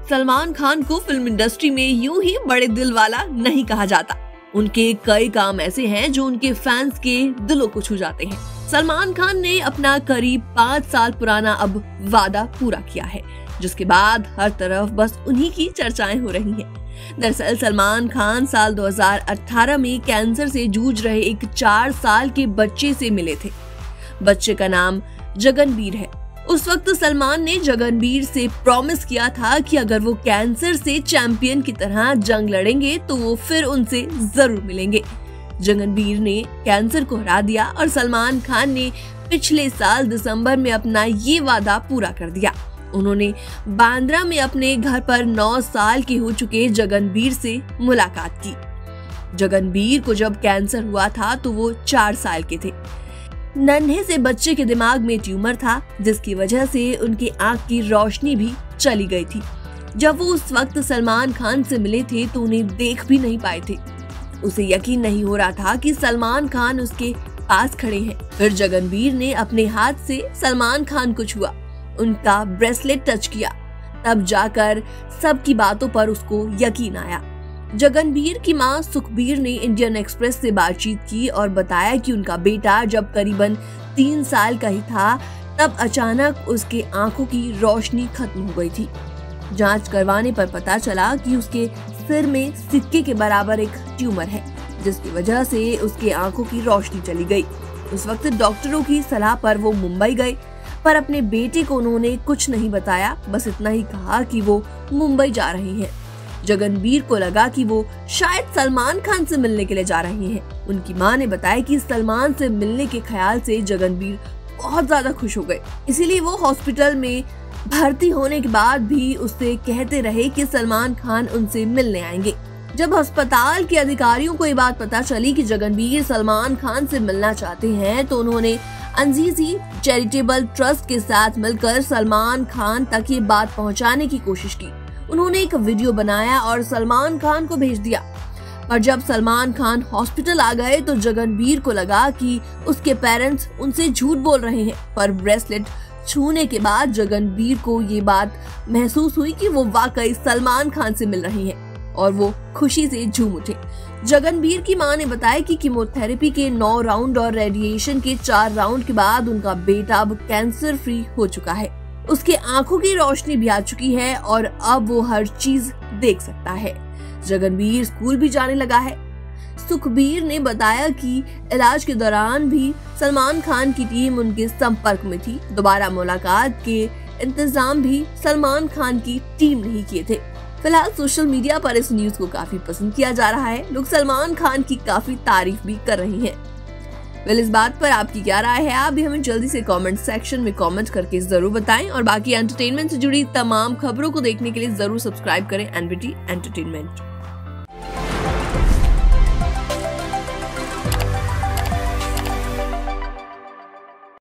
सलमान खान को film industry में यूं ही बड़े दिल वाला नहीं कहा जाता। उनके कई काम ऐसे हैं जो उनके फैंस के दिलों को छू जाते हैं। सलमान खान ने अपना करीब 5 साल पुराना अब वादा पूरा किया है, जिसके बाद हर तरफ बस उन्हीं की चर्चाएं हो रही हैं। दरअसल सलमान खान साल 2018 में कैंसर से जूझ रहे एक 4 साल के बच्चे से मिले थे। बच्चे का नाम जगनवीर है। उस वक्त सलमान ने जगनवीर से प्रॉमिस किया था कि अगर वो कैंसर से चैंपियन की तरह जंग लड़ेंगे तो वो फिर उनसे जरूर मिलेंगे। जगनवीर ने कैंसर को हरा दिया और सलमान खान ने पिछले साल दिसंबर में अपना ये वादा पूरा कर दिया। उन्होंने बांद्रा में अपने घर पर 9 साल के हो चुके जगनवीर से मुलाकात की। जगनवीर को जब कैंसर हुआ था तो वो 4 साल के थे। नन्हे से बच्चे के दिमाग में ट्यूमर था, जिसकी वजह से उनकी आंख की रोशनी भी चली गई थी। जब वो उस वक्त सलमान खान से मिले थे तो उन्हें देख भी नहीं पाए थे। उसे यकीन नहीं हो रहा था कि सलमान खान उसके पास खड़े हैं। फिर जगनवीर ने अपने हाथ से सलमान खान को छुआ, उनका ब्रेसलेट टच किया, तब जाकर सबकी बातों पर उसको यकीन आया। जगनवीर की मां सुखबीर ने इंडियन एक्सप्रेस से बातचीत की और बताया कि उनका बेटा जब करीबन 3 साल का ही था तब अचानक उसके आंखों की रोशनी खत्म हो गई थी। जांच करवाने पर पता चला कि उसके सिर में सिक्के के बराबर एक ट्यूमर है, जिसकी वजह से उसके आंखों की रोशनी चली गई। उस वक्त डॉक्टरों की सलाह पर वो मुंबई गए, पर अपने बेटे को उन्होंने कुछ नहीं बताया, बस इतना ही कहा कि वो मुंबई जा रहे हैं। जगनवीर को लगा कि वो शायद सलमान खान से मिलने के लिए जा रहे हैं। उनकी मां ने बताया कि सलमान से मिलने के ख्याल से जगनवीर बहुत ज्यादा खुश हो गए, इसीलिए वो हॉस्पिटल में भर्ती होने के बाद भी उससे कहते रहे कि सलमान खान उनसे मिलने आएंगे। जब अस्पताल के अधिकारियों को ये बात पता चली कि जगनवीर सलमान खान से मिलना चाहते हैं तो उन्होंने अजीजी चैरिटेबल ट्रस्ट के साथ मिलकर सलमान खान तक ये बात पहुंचाने की कोशिश की। उन्होंने एक वीडियो बनाया और सलमान खान को भेज दिया। पर जब सलमान खान हॉस्पिटल आ गए तो जगनवीर को लगा कि उसके पेरेंट्स उनसे झूठ बोल रहे हैं, पर ब्रेसलेट छूने के बाद जगनवीर को ये बात महसूस हुई कि वो वाकई सलमान खान से मिल रही हैं और वो खुशी से झूम उठे। जगनवीर की मां ने बताया कि कीमोथेरेपी के 9 राउंड और रेडिएशन के 4 राउंड के बाद उनका बेटा अब कैंसर फ्री हो चुका है। उसके आंखों की रोशनी भी आ चुकी है और अब वो हर चीज देख सकता है। जगनवीर स्कूल भी जाने लगा है। सुखबीर ने बताया कि इलाज के दौरान भी सलमान खान की टीम उनके संपर्क में थी। दोबारा मुलाकात के इंतजाम भी सलमान खान की टीम ने ही किए थे। फिलहाल सोशल मीडिया पर इस न्यूज को काफी पसंद किया जा रहा है। लोग सलमान खान की काफी तारीफ भी कर रहे हैं। इस बात पर आपकी क्या राय है, आप भी हमें जल्दी से कमेंट सेक्शन में कमेंट करके जरूर बताएं और बाकी एंटरटेनमेंट से जुड़ी तमाम खबरों को देखने के लिए जरूर सब्सक्राइब करें एनबीटी एंटरटेनमेंट।